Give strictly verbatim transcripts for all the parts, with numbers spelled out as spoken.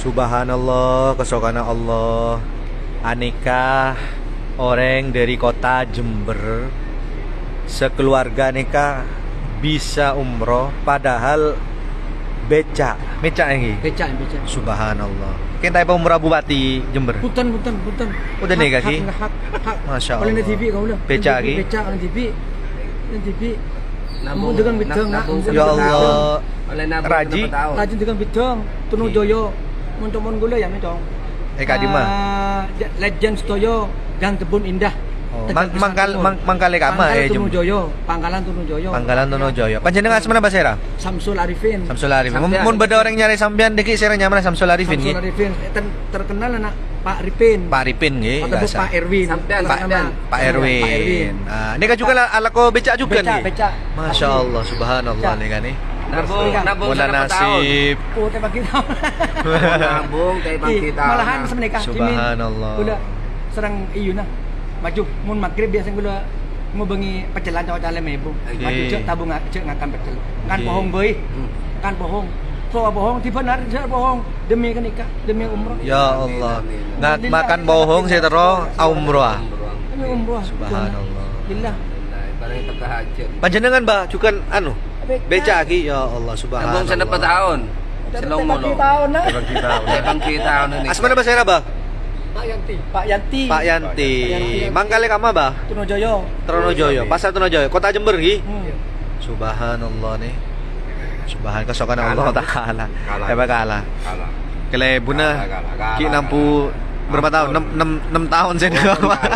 Subhanallah, kesokanan Allah. Aneka orang dari kota Jember sekeluarga aneka bisa umroh padahal becak, becak ini. Becak, becak. Subhanallah. Kita apa umrah Bupati Jember? Punten, punten, punten. Udah nih kaki. Masya Allah. Oleh T V kau lah. Becak lagi. Becak oleh T V. T V. Namun dengan bidang nak. Ya Allah. Raji. Raji dengan bidang. Tunu Joyo. Untuk mon gula ya metong. Eh Kak Dima. Legend Stoyo Gang Kebun Indah. Oh, mang mangkal mang mangkale kama eh Tunu Joyo, Pangkalan Tunu Joyo. Pangkalan Tunu Joyo. Panjenengan asmana basera? Samsul Arifin. Samsul Arifin. Mun beda orang nyari sampean deki sira nyaman Samsul Arifin nggih. Samsul Arifin terkenal anak Pak Ripin. Pak Ripin nggih. Atau Pak Erwin. Sampean Pak Pak Erwin. Ah, ini kan juga ala ko becak juga nih. Becak, becak. Masya Allah, subhanallah nih kan nih. Nabung, nabung Mula nasib. Oh, teh bagi tahun. Nabung teh bagi tahun. Malahan semenika subhanallah. Udah serang ieu nah. Maju mun magrib biasa gula ngobengi pecelan cowok calem ibu. Maju cek tabung cek ngakan pecel. Kan bohong boy. Kan bohong. So bohong tiba benar saya bohong demi nikah, demi umroh. Ya Allah. Nggak makan bohong saya terus umroh. Demi umroh. Subhanallah. Billah. Barang terhajat. Panjenengan Mbak juga anu becak lagi ya Allah subhanallah. Nabung senep tahun. Selong molo. Tahun nah. Bagi tahun. Bagi tahun ini. Asmana basera Bah? Pak Yanti. Pak Yanti. Pak Yanti. Mangkale kama Bah? Trunojoyo. Trunojoyo. Pasar Trunojoyo. Kota Jember nggih. Hmm. Subhanallah nih. Subhan kesokan Allah Taala. Hebat kalah. Kalah. Kelebuna ki nampu berapa tahun? enam tahun saya dulu.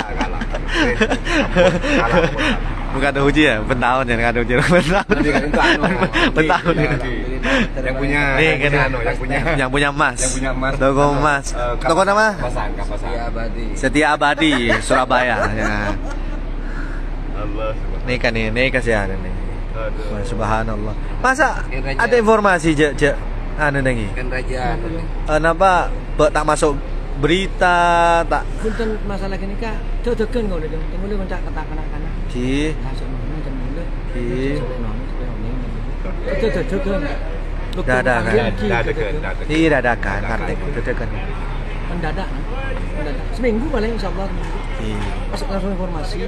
Bukan ada uji ya, pentahun ya, ada uji pentahun. Pentahun. Yang punya, nih kan, yang punya, yang punya emas. Yang punya emas. Toko emas. Toko nama? Kapasan, Kapasan. Setia Abadi. Setia Abadi, Surabaya. Ya. Allah. Nih kan nih, nih kasihan nih. Subhanallah. Masa ada informasi je, je, anu nengi? Kan raja. Kenapa tak masuk berita tak? Punten masalah gini kak, cocokkan kau deh, tunggu dulu mencak kata kanak-kanak. Ki. Ki. Cocokkan. Dadakan. Iya dadakan, ngerti cocokkan. Mendadak, mendadak. Seminggu paling insya Allah. Iya. Masuk langsung informasi.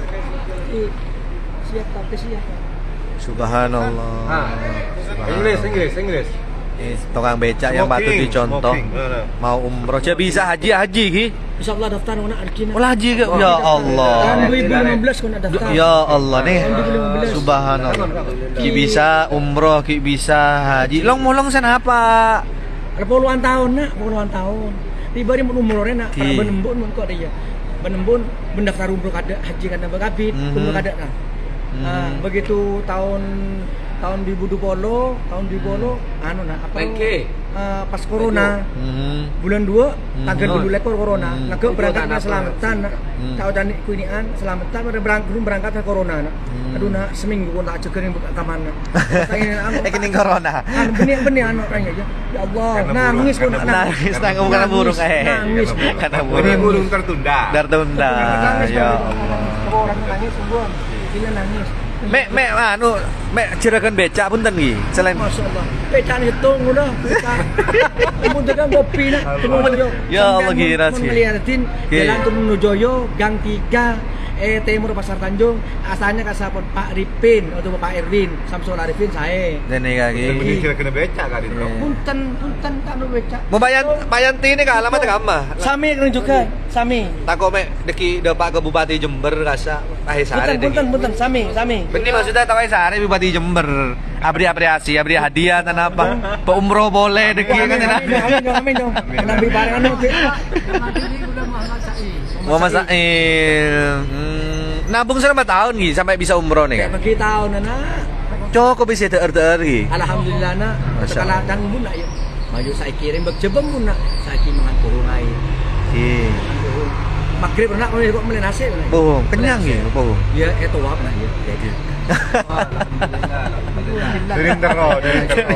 Siap tapi siap. Subhanallah. Inggris, Inggris, Inggris. Eh, tukang becak yang patut dicontoh. Mau umroh aja bisa haji haji ki. Insyaallah daftar mana arjina. Oh haji ke? Ya Allah. Tahun dua ribu lima belas kena daftar. Ya Allah nih. Subhanallah. Ki bisa umroh, ki bisa haji. Long molong sana apa? Ada puluhan tahun nak, puluhan tahun. Tiba di umrohnya nak, para benembun mun kok dia. Benembun mendaftar umroh kada haji kada bakabit, umroh kada nah. Nah, begitu tahun tahun dua ribu dua puluh, tahun dua ribu dua puluh, anu nah apa? Uh, pas corona, mm-hmm. bulan dua, mm-hmm. tanggal dulu lekor corona, mm-hmm. nagak berangkat ke selamatan, mm-hmm. tahu dan kuinian selamatan pada berangkat berangkat ke corona, mm-hmm. aduh nak seminggu pun tak cekerin buka kamar, eh kini corona, anu benih benih anu orangnya aja, ya Allah, nangis pun nangis, nangis bukan burung eh, nangis, karena burung burung tertunda, tertunda, ya Allah, orang nangis semua, gila nangis. Mek mek anu mek jerakan becak punten nggih. Selain masyaallah. Becak hitung udah. Mun tekan kopi nak. Ya Allah kira sih. Melihatin Jalan Trunojoyo Gang tiga eh Timur Pasar Tanjung. Asalnya kasapun Pak Ripin atau Pak Erwin, Samsul Arifin saya. Dene kaki. Ini jerakan becak kan itu. Punten punten kan becak. Mau Bayan Bayanti ini ke alamat ke amma? Sami kan juga. Sami. Tako mek deki Pak ke Bupati Jember rasa Tahe Sare. Punten punten punten sami sami. Benih maksudnya Tahe Sare Bupati Jember. Abri apresiasi, abri hadiah dan apa? Pak umroh boleh deki kan enak. Amin dong, amin dong. Nabi bareng anu. Muhammad Sail. Hmm, nabung selama tahun nih sampai bisa umroh nih kan? Bagi tahun anak. Cukup bisa ter-ter nih. Alhamdulillah nak. Sekolah dan bun nak ya. Maju saya kirim berjebem bun nak. Saya kirim makan burung air. Iya. Magrib pernah kalau kok melihat nasi. Bohong, kenyang ya, bohong. Ya itu wap nak ya. Jadi. Dari tero, dari tero.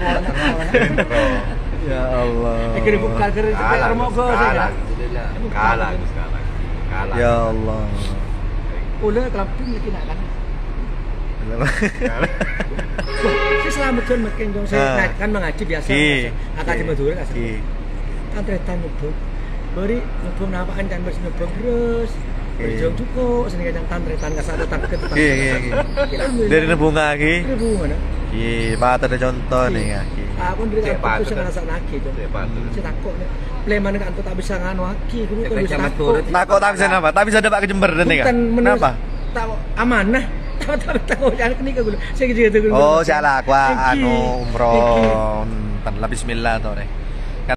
Ya Allah. Kirim bukan kirim kalah mau go saja. Kalah, kalah. Kalah. Ya Allah. Ulah kelamping lagi nak kan. Saya selamatkan makin jong saya kan mengaji biasa. Akan di Madura kan. tantretan nyebut. Beri nyebut napakan kan bersih nyebut terus. Berjauh cukup sini kan tantretan ka satu tak ke tetap. Iya, iya, iya. Dari nebunga ki. Dari bunga nah. Ki, patut ada contoh nih ya ki. Aku ndri Cek aku patut, bisa kan? ngerasa lagi tuh. Cek patut. Saya takut nih. Pleman kan tak bisa nganu aki, kudu kan Cek bisa camat takut. turut. Takut tak bisa napa? Tak bisa dapat ke Jember dan nih Bukan menurut Kenapa? tak amanah. Tak tak tahu jangan kini ke gue. Saya gitu gitu. Oh, salah aku anu umroh. Tan bismillah to nih.